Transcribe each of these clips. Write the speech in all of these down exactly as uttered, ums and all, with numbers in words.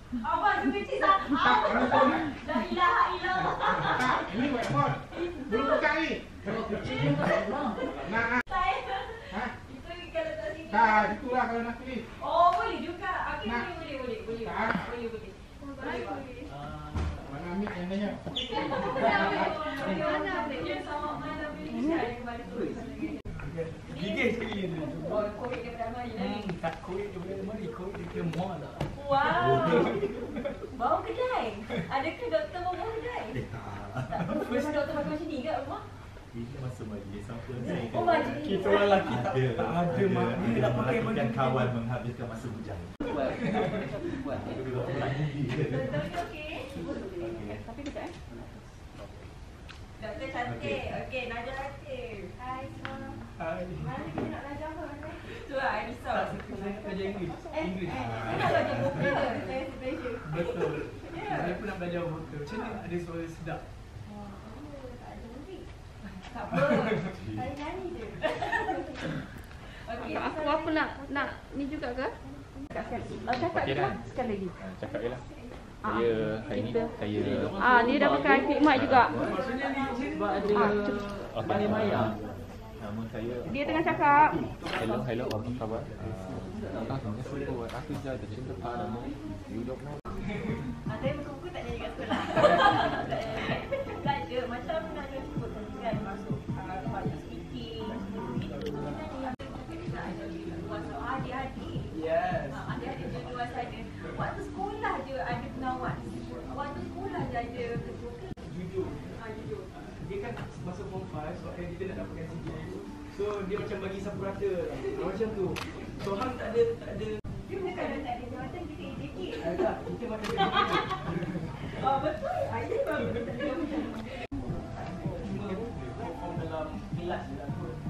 Abang tu kecil tak? La ilaha illallah. Tak, ini buat mod. Belum buka ni. Nak. Ha? Itu kalau tak sini. Tak, itulah kalau nak pilih. Oh, boleh juga. Okey, Nak. boleh, boleh, boleh, boleh. Tak. Boleh, boleh. Boleh, boleh. Mana ambil yang nanya? Mana dia sama mana pilih saya kembali terus. Gigih sekali ni. Oh, COVID daripada mari tadi. Hmm, tak kuih daripada mari, kuih daripada mall lah. Wow. Bau kedai. Adakah doktor bawa bau kedai? Eh, tak. Tak. Memang doktor pakai macam ni kat rumah? Ini masa majlis apa Oh, saya majlis. Kita orang lelaki tak ada, tak ada mak. Dia nak pakai baju melakukan kawan menghabiskan masa bujang. Buat. Buat. Doktor okey. Okey. Tapi kejap eh. Doktor cantik. Okey, Nadia Latif. Hai semua. Hai. Mana kita nak belajar apa? Mana? Tu lah, I risau. Tak, saya nak belajar Inggeris. Eh, Inggeris. eh, kita nak belajar vokal. Saya special. Betul. Ya. Saya pun nak belajar vokal. Macam ni ada suara sedap. Oh, tak ada muzik. Tak apa. Saya nyanyi je. Okey. Aku apa nak nak ni juga ke? Cakap cakap je lah sekali lagi. Cakap je lah. Ah, Saya hari ni kita. saya Ah, dia dah pakai mic mic juga. Maksudnya ni Sebab ada Okey. Balik Maya. Nama saya Dia tengah cakap. Hello, hello, apa khabar? Ah, terima kasih buat aku jadi cinta padamu. You don't know. Ah, saya buku-buku tak nyanyi kat sekolah. Tak ada. Macam nak ada sebut tadi kan masuk ah, baju speaking. Adik-adik. Yes. Ah, adik-adik je luar sana. Waktu sekolah je ada pengawas. Waktu sekolah je ada ketua ke? Jujur. Ah, jujur. Dia kan masa form five, so kan kita nak dapatkan C G P A. So dia macam bagi sapu rata lah. Macam tu. So hang tak ada tak ada. Dia bukan kalau tak ada jawatan kita ejekit. Eh, tak, kita macam tu. Oh, betul. Ah, ini bagus. Form dalam kelas je lah kot.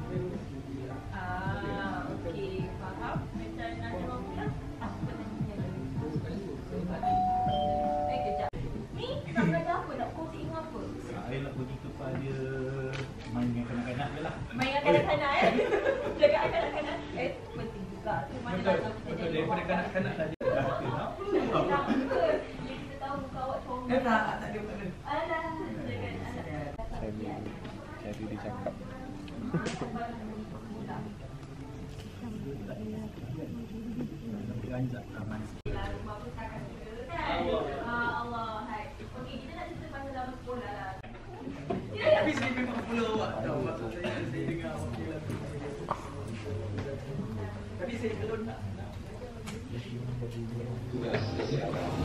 Ah, okey. Faham. Macam nak jawab pula. Apa tanya dulu? Eh, kejap. Ni, nak belajar apa? Nak kongsi ilmu apa? Saya nak pergi kepada main dengan kanak-kanak je lah. Main dengan kanak-kanak eh? Jaga kanak-kanak. Eh, penting juga. Tu mana Betul, nak kita betul. jadi Daripada kanak-kanak dah dia. Kenapa? Bila kita tahu muka awak comel. Eh tak, tak ada, tak ada. Alah, jangan anak. Saya jadi dia cakap. Beranjak taman. Rumah pun takkan juga kan? Ah, Allah. Hai. Okey, kita nak cerita pasal zaman sekolah lah. Tapi saya memang follow awak tau. Maksud saya, saya dengar awak bilang. Tapi saya belum nak. nak.